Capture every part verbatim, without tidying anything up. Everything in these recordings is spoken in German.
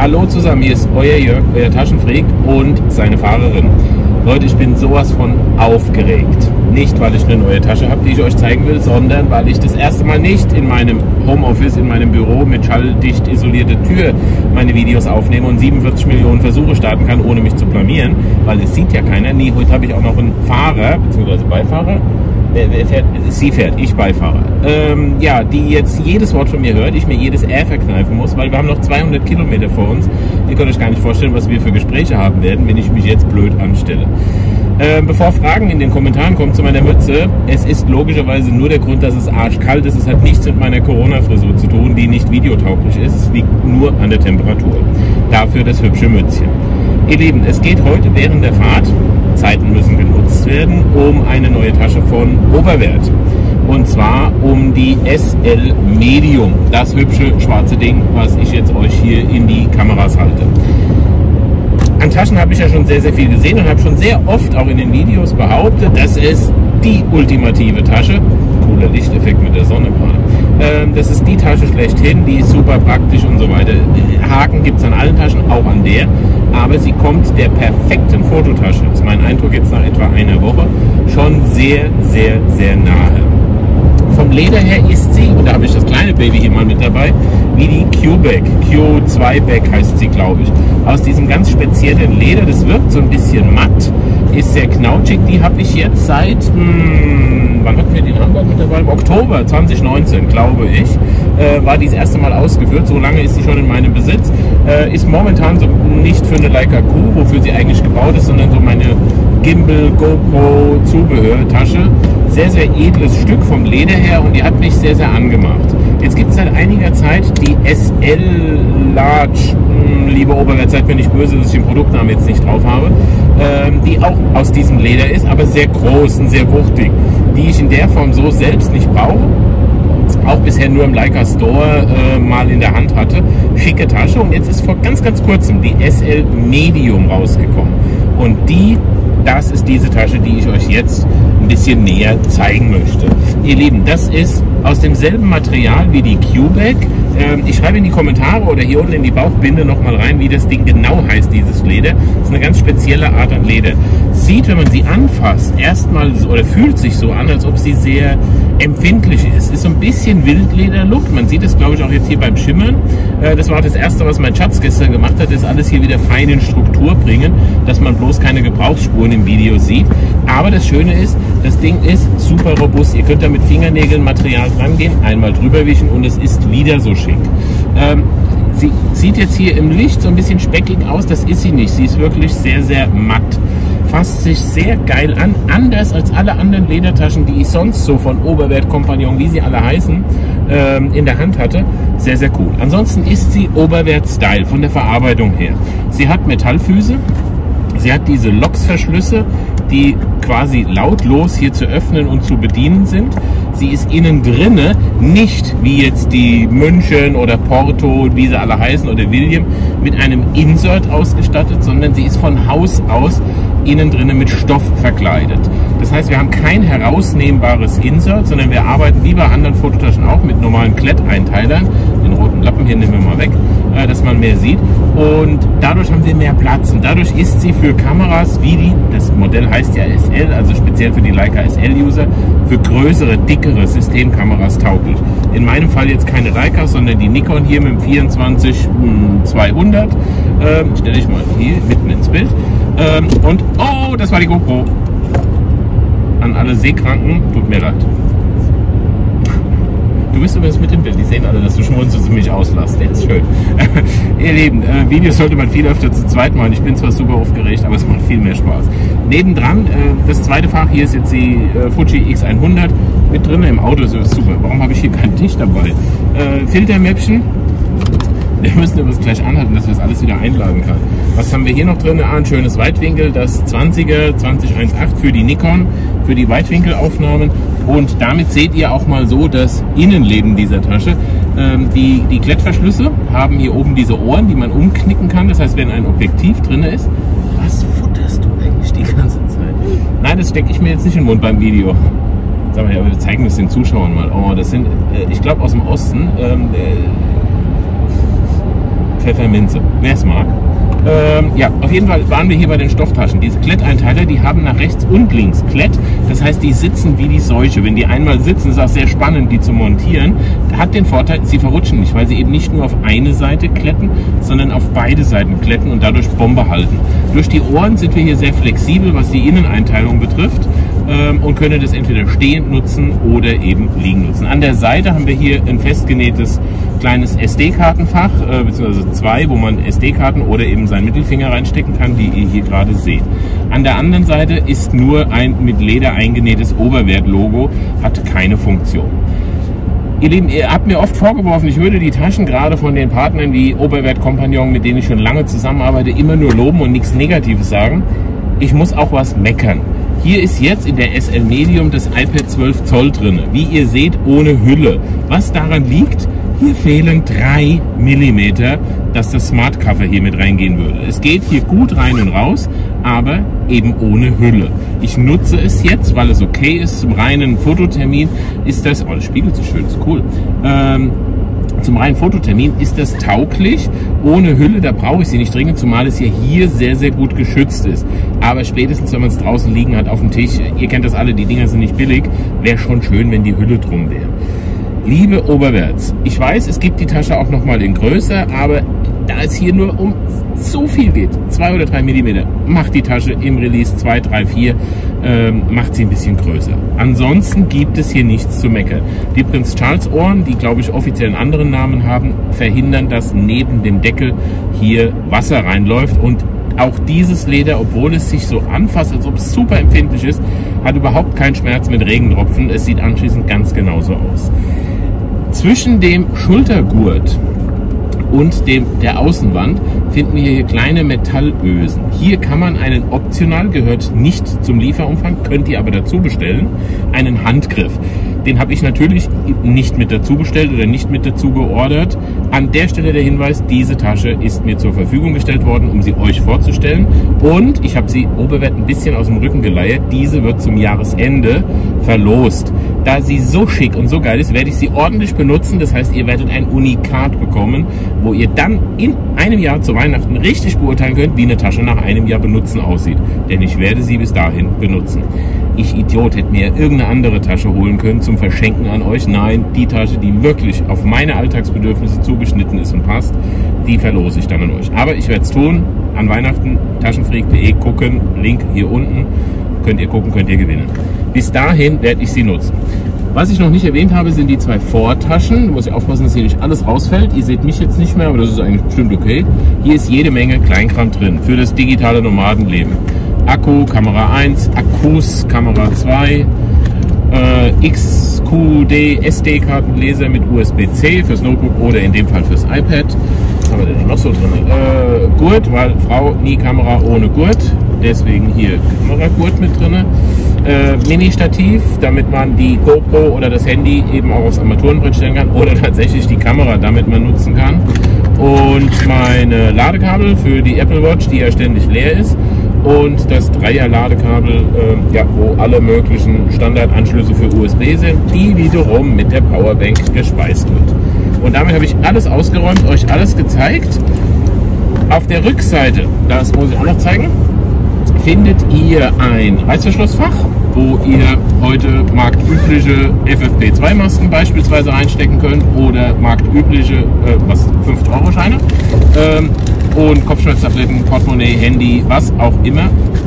Hallo zusammen, hier ist euer Jörg, euer Taschenfreak und seine Fahrerin. Leute, ich bin sowas von aufgeregt. Nicht, weil ich eine neue Tasche habe, die ich euch zeigen will, sondern weil ich das erste Mal nicht in meinem Homeoffice, in meinem Büro mit schalldicht isolierter Tür meine Videos aufnehme und siebenundvierzig Millionen Versuche starten kann, ohne mich zu blamieren, weil es sieht ja keiner. Nee, heute habe ich auch noch einen Fahrer, beziehungsweise Beifahrer. Wer, wer fährt? Sie fährt, ich Beifahrer. Ähm, ja, die jetzt jedes Wort von mir hört, ich mir jedes R verkneifen muss, weil wir haben noch zweihundert Kilometer vor uns. Ihr könnt euch gar nicht vorstellen, was wir für Gespräche haben werden, wenn ich mich jetzt blöd anstelle. Ähm, bevor Fragen in den Kommentaren kommen zu meiner Mütze, es ist logischerweise nur der Grund, dass es arschkalt ist. Es hat nichts mit meiner Corona-Frisur zu tun, die nicht videotauglich ist. Es liegt nur an der Temperatur. Dafür das hübsche Mützchen. Ihr Lieben, es geht heute während der Fahrt, Zeiten müssen genutzt werden, um eine neue Tasche von Oberwert. Und zwar um die S L Medium, das hübsche schwarze Ding, was ich jetzt euch hier in die Kameras halte. An Taschen habe ich ja schon sehr, sehr viel gesehen und habe schon sehr oft auch in den Videos behauptet, das ist die ultimative Tasche. Cooler Lichteffekt mit der Sonne gerade. Ähm, das ist die Tasche schlechthin, die ist super praktisch und so weiter. Haken gibt es an allen Taschen, auch an der. Aber sie kommt der perfekten Fototasche, das ist mein Eindruck jetzt nach etwa einer Woche, schon sehr, sehr, sehr nahe. Vom Leder her ist sie, und da habe ich das kleine Baby hier mal mit dabei, wie die Q-Bag. Q zwei Bag heißt sie, glaube ich. Aus diesem ganz speziellen Leder, das wirkt so ein bisschen matt, ist sehr knautschig. Die habe ich jetzt seit, hm, wann hatten wir die in Hamburg mit dabei? Im Oktober zwanzig neunzehn, glaube ich, äh, war die das erste Mal ausgeführt. So lange ist sie schon in meinem Besitz. Äh, ist momentan so nicht für eine Leica Q, wofür sie eigentlich gebaut ist, sondern so meine Gimbal, GoPro, Zubehörtasche. Sehr, sehr edles Stück vom Leder her und die hat mich sehr, sehr angemacht. Jetzt gibt es seit einiger Zeit die S L Large, mh, liebe Oberwert, seid mir nicht böse, dass ich den Produktnamen jetzt nicht drauf habe, ähm, die auch aus diesem Leder ist, aber sehr groß und sehr wuchtig, die ich in der Form so selbst nicht brauche. Auch bisher nur im Leica Store äh, mal in der Hand hatte. Schicke Tasche und jetzt ist vor ganz, ganz kurzem die S L Medium rausgekommen. Und die, das ist diese Tasche, die ich euch jetzt ein bisschen näher zeigen möchte. Ihr Lieben, das ist aus demselben Material wie die Q-Bag. Ähm, ich schreibe in die Kommentare oder hier unten in die Bauchbinde nochmal rein, wie das Ding genau heißt, dieses Leder. Das ist eine ganz spezielle Art an Leder. Sieht, wenn man sie anfasst, erstmal oder fühlt sich so an, als ob sie sehr empfindlich ist. Ist so ein bisschen Wildleder-Look. Man sieht es, glaube ich, auch jetzt hier beim Schimmern. Äh, das war das Erste, was mein Schatz gestern gemacht hat, ist alles hier wieder fein in Struktur bringen, dass man bloß keine Gebrauchsspuren im Video sieht. Aber das Schöne ist, das Ding ist super robust. Ihr könnt da mit Fingernägeln Material dran gehen, einmal drüber wischen und es ist wieder so schick. Ähm, sie sieht jetzt hier im Licht so ein bisschen speckig aus, das ist sie nicht. Sie ist wirklich sehr, sehr matt. Fasst sich sehr geil an, anders als alle anderen Ledertaschen, die ich sonst so von Oberwert, Compagnon, wie sie alle heißen, ähm, in der Hand hatte. Sehr, sehr cool. Ansonsten ist sie Oberwert-Style von der Verarbeitung her. Sie hat Metallfüße, sie hat diese Loksverschlüsse, die quasi lautlos hier zu öffnen und zu bedienen sind. Sie ist innen drinne nicht wie jetzt die München oder Porto, wie sie alle heißen, oder William, mit einem Insert ausgestattet, sondern sie ist von Haus aus innen drinnen mit Stoff verkleidet. Das heißt, wir haben kein herausnehmbares Insert, sondern wir arbeiten wie bei anderen Fototaschen auch mit normalen Kletteinteilen. Den roten Lappen hier nehmen wir mal weg, äh, dass man mehr sieht. Und dadurch haben wir mehr Platz. Und dadurch ist sie für Kameras wie die, das Modell heißt ja S L, also speziell für die Leica S L-User, für größere, dickere Systemkameras tauglich. In meinem Fall jetzt keine Leica, sondern die Nikon hier mit dem vierundzwanzig zweihundert. Ähm, stelle ich mal hier mitten ins Bild. Ähm, und, oh, das war die GoPro. An alle Seekranken, tut mir leid. Du bist übrigens mit dem Bild, die sehen alle, dass du schmunzelst und mich auslässt. Der ist schön. Ihr Lieben, äh, Videos sollte man viel öfter zu zweit machen. Ich bin zwar super aufgeregt, aber es macht viel mehr Spaß. Nebendran, äh, das zweite Fach, hier ist jetzt die äh, Fuji X hundert mit drin. Im Auto ist es super. Warum habe ich hier keinen Tisch dabei? Äh, Filtermäppchen. Wir müssen übrigens gleich anhalten, dass wir das alles wieder einladen kann. Was haben wir hier noch drin? Ah, ein schönes Weitwinkel, das zwanziger zwanzig eins Komma acht für die Nikon, für die Weitwinkelaufnahmen. Und damit seht ihr auch mal so das Innenleben dieser Tasche. Ähm, die, die Klettverschlüsse haben hier oben diese Ohren, die man umknicken kann. Das heißt, wenn ein Objektiv drin ist, was futterst du eigentlich die ganze Zeit? Nein, das stecke ich mir jetzt nicht in den Mund beim Video. Sag mal, ja, wir zeigen das den Zuschauern mal. Oh, das sind, äh, ich glaube, aus dem Osten. Ähm, äh, Pfefferminze, wer es mag. Ähm, ja, auf jeden Fall waren wir hier bei den Stofftaschen. Diese Kletteinteiler, die haben nach rechts und links Klett. Das heißt, die sitzen wie die Seuche. Wenn die einmal sitzen, ist es auch sehr spannend, die zu montieren. Hat den Vorteil, sie verrutschen nicht, weil sie eben nicht nur auf eine Seite kletten, sondern auf beide Seiten kletten und dadurch Bombe halten. Durch die Ohren sind wir hier sehr flexibel, was die Inneneinteilung betrifft, ähm, und können das entweder stehend nutzen oder eben liegen nutzen. An der Seite haben wir hier ein festgenähtes kleines S D-Kartenfach, äh, beziehungsweise zwei, wo man S D-Karten oder eben seinen Mittelfinger reinstecken kann, die ihr hier gerade seht. An der anderen Seite ist nur ein mit Leder eingenähtes Oberwert-Logo, hat keine Funktion. Ihr Lieben, ihr habt mir oft vorgeworfen, ich würde die Taschen gerade von den Partnern wie Oberwert Compagnon, mit denen ich schon lange zusammenarbeite, immer nur loben und nichts Negatives sagen. Ich muss auch was meckern. Hier ist jetzt in der S L Medium das iPad zwölf Zoll drin. Wie ihr seht, ohne Hülle. Was daran liegt? Hier fehlen drei Millimeter, dass das Smart Cover hier mit reingehen würde. Es geht hier gut rein und raus, aber eben ohne Hülle. Ich nutze es jetzt, weil es okay ist. Zum reinen Fototermin ist das, oh, das spiegelt so schön, ist cool. Ähm, Zum reinen Fototermin ist das tauglich, ohne Hülle, da brauche ich sie nicht dringend, zumal es ja hier sehr, sehr gut geschützt ist. Aber spätestens, wenn man es draußen liegen hat auf dem Tisch, ihr kennt das alle, die Dinger sind nicht billig, wäre schon schön, wenn die Hülle drum wäre. Liebe Oberwerts, ich weiß, es gibt die Tasche auch nochmal in größer, aber da es hier nur um so viel geht, zwei oder drei Millimeter, macht die Tasche im Release zwei, drei, vier, ähm, macht sie ein bisschen größer. Ansonsten gibt es hier nichts zu meckern. Die Prinz Charles Ohren, die glaube ich offiziell einen anderen Namen haben, verhindern, dass neben dem Deckel hier Wasser reinläuft, und auch dieses Leder, obwohl es sich so anfasst, als ob es super empfindlich ist, hat überhaupt keinen Schmerz mit Regentropfen. Es sieht anschließend ganz genauso aus. Zwischen dem Schultergurt und dem, der Außenwand finden wir hier kleine Metallösen. Hier kann man einen optional, gehört nicht zum Lieferumfang, könnt ihr aber dazu bestellen, einen Handgriff. Den habe ich natürlich nicht mit dazu bestellt oder nicht mit dazu geordert. An der Stelle der Hinweis, diese Tasche ist mir zur Verfügung gestellt worden, um sie euch vorzustellen. Und ich habe sie Oberwert ein bisschen aus dem Rücken geleiert. Diese wird zum Jahresende verlost. Da sie so schick und so geil ist, werde ich sie ordentlich benutzen. Das heißt, ihr werdet ein Unikat bekommen, wo ihr dann in einem Jahr zu Weihnachten richtig beurteilen könnt, wie eine Tasche nach einem Jahr benutzen aussieht. Denn ich werde sie bis dahin benutzen. Ich Idiot hätte mir irgendeine andere Tasche holen können zum Verschenken an euch. Nein, die Tasche, die wirklich auf meine Alltagsbedürfnisse zugeschnitten ist und passt, die verlose ich dann an euch. Aber ich werde es tun. An Weihnachten taschenfreak punkt de gucken. Link hier unten. Könnt ihr gucken, könnt ihr gewinnen. Bis dahin werde ich sie nutzen. Was ich noch nicht erwähnt habe, sind die zwei Vortaschen. Da muss ich aufpassen, dass hier nicht alles rausfällt. Ihr seht mich jetzt nicht mehr, aber das ist eigentlich bestimmt okay. Hier ist jede Menge Kleinkram drin für das digitale Nomadenleben. Akku, Kamera eins, Akkus, Kamera zwei, äh, X Q D S D-Kartenleser mit U S B C fürs Notebook oder in dem Fall fürs iPad. Was haben wir denn noch so drin? Äh, Gurt, weil Frau nie Kamera ohne Gurt. Deswegen hier Kameragurt mit drin. Äh, Mini-Stativ, damit man die GoPro oder das Handy eben auch aufs Armaturenbrett stellen kann oder tatsächlich die Kamera damit man nutzen kann. Und meine Ladekabel für die Apple Watch, die ja ständig leer ist. Und das Dreier-Ladekabel, äh, ja, wo alle möglichen Standardanschlüsse für U S B sind, die wiederum mit der Powerbank gespeist wird. Und damit habe ich alles ausgeräumt, euch alles gezeigt. Auf der Rückseite, das muss ich auch noch zeigen, findet ihr ein Reißverschlussfach, wo ihr heute marktübliche F F P zwei Masken beispielsweise reinstecken könnt oder marktübliche äh, was fünf Euro Scheine ähm, und Kopfschmerztabletten, Portemonnaie, Handy, was auch immer.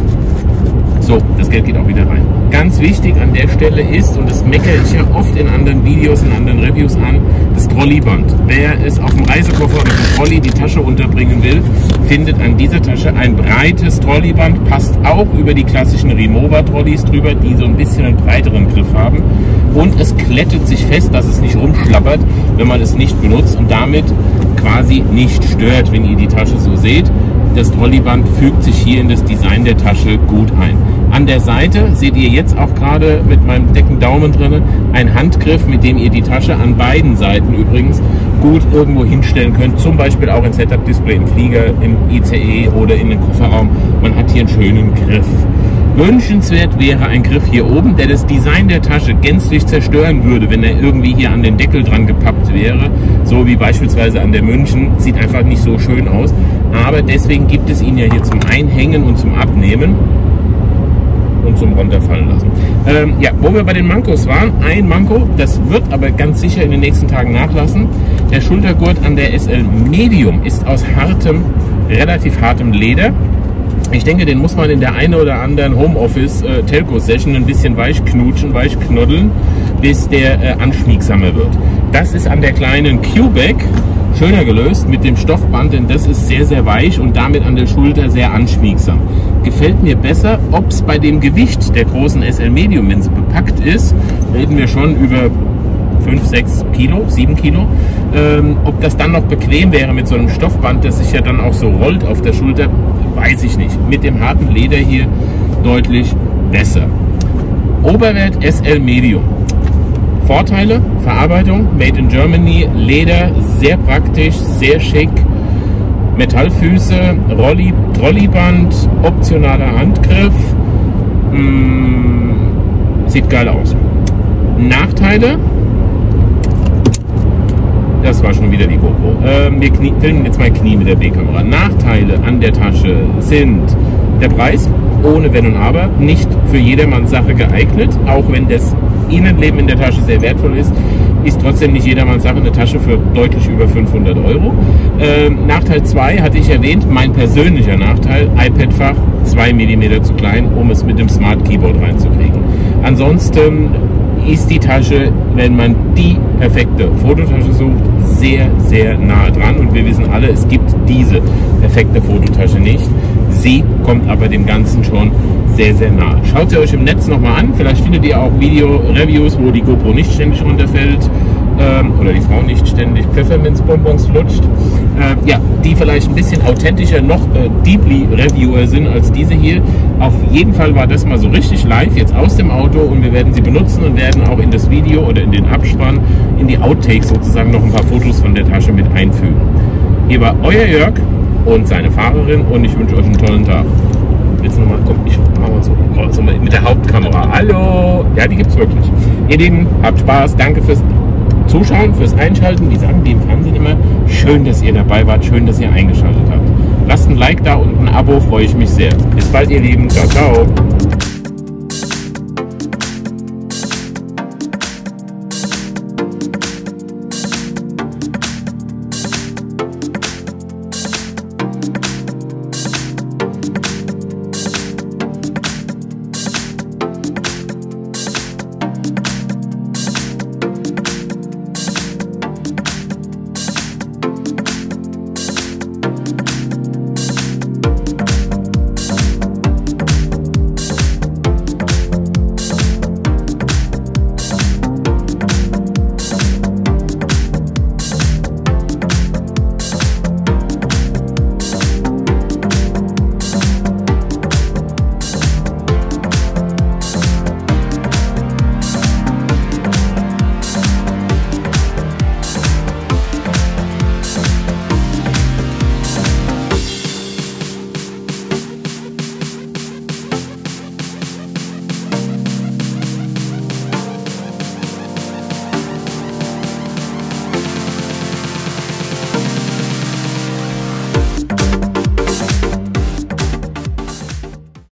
So, das Geld geht auch wieder rein. Ganz wichtig an der Stelle ist, und das meckere ich ja oft in anderen Videos, in anderen Reviews an, das Trolleyband. Wer es auf dem Reisekoffer oder dem Trolley die Tasche unterbringen will, findet an dieser Tasche ein breites Trolleyband, passt auch über die klassischen Rimowa-Trolleys drüber, die so ein bisschen einen breiteren Griff haben. Und es klettet sich fest, dass es nicht rumschlappert, wenn man es nicht benutzt und damit quasi nicht stört, wenn ihr die Tasche so seht. Das Trolleyband fügt sich hier in das Design der Tasche gut ein. An der Seite seht ihr jetzt auch gerade mit meinem dicken Daumen drin einen Handgriff, mit dem ihr die Tasche an beiden Seiten übrigens gut irgendwo hinstellen könnt. Zum Beispiel auch ein Setup-Display im Flieger, im I C E oder in den Kofferraum. Man hat hier einen schönen Griff. Wünschenswert wäre ein Griff hier oben, der das Design der Tasche gänzlich zerstören würde, wenn er irgendwie hier an den Deckel dran gepappt wäre. So wie beispielsweise an der München. Sieht einfach nicht so schön aus. Aber deswegen gibt es ihn ja hier zum Einhängen und zum Abnehmen und zum Runterfallen lassen. Ähm, ja, wo wir bei den Mankos waren, ein Manko, das wird aber ganz sicher in den nächsten Tagen nachlassen. Der Schultergurt an der S L Medium ist aus hartem, relativ hartem Leder. Ich denke, den muss man in der einen oder anderen Homeoffice-Telco-Session ein bisschen weich knutschen, weich knuddeln, bis der äh, anschmiegsamer wird. Das ist an der kleinen Q-Bag schöner gelöst mit dem Stoffband, denn das ist sehr, sehr weich und damit an der Schulter sehr anschmiegsam. Gefällt mir besser, ob es bei dem Gewicht der großen S L Medium, wenn sie bepackt ist, reden wir schon über fünf, sechs Kilo, sieben Kilo, ähm, ob das dann noch bequem wäre mit so einem Stoffband, das sich ja dann auch so rollt auf der Schulter, weiß ich nicht. Mit dem harten Leder hier deutlich besser. Oberwert S L Medium. Vorteile: Verarbeitung, Made in Germany, Leder, sehr praktisch, sehr schick, Metallfüße, Rolli, Trolliband, optionaler Handgriff, mmh, sieht geil aus. Nachteile: das war schon wieder die GoPro. Ähm, wir filmen jetzt mein Knie mit der B-Kamera. Nachteile an der Tasche sind der Preis, ohne Wenn und Aber, nicht für jedermanns Sache geeignet, auch wenn das Innenleben in der Tasche sehr wertvoll ist, ist trotzdem nicht jedermanns Sache eine Tasche für deutlich über fünfhundert Euro. Ähm, Nachteil zwei hatte ich erwähnt, mein persönlicher Nachteil, iPad-Fach zwei Millimeter zu klein, um es mit dem Smart Keyboard reinzukriegen. Ansonsten ist die Tasche, wenn man die perfekte Fototasche sucht, sehr, sehr nahe dran. Und wir wissen alle, es gibt diese perfekte Fototasche nicht. Sie kommt aber dem Ganzen schon sehr, sehr nahe. Schaut sie euch im Netz nochmal an. Vielleicht findet ihr auch Video-Reviews, wo die GoPro nicht ständig runterfällt. Ähm, oder die Frau nicht ständig Pfefferminzbonbons lutscht. Äh, ja, die vielleicht ein bisschen authentischer, noch äh, deeply Reviewer sind als diese hier. Auf jeden Fall war das mal so richtig live, jetzt aus dem Auto, und wir werden sie benutzen und werden auch in das Video oder in den Abspann, in die Outtakes sozusagen, noch ein paar Fotos von der Tasche mit einfügen. Hier war euer Jörg und seine Fahrerin, und ich wünsche euch einen tollen Tag. Jetzt nochmal, komm, ich mach mal so, so mit der Hauptkamera. Hallo! Ja, die gibt's wirklich. Ihr Lieben, habt Spaß, danke fürs Zuschauen, fürs Einschalten. Wie sagen die im Fernsehen immer? Schön, dass ihr dabei wart, schön, dass ihr eingeschaltet habt. Lasst ein Like da und ein Abo, freue ich mich sehr. Bis bald, ihr Lieben. Ciao, ciao.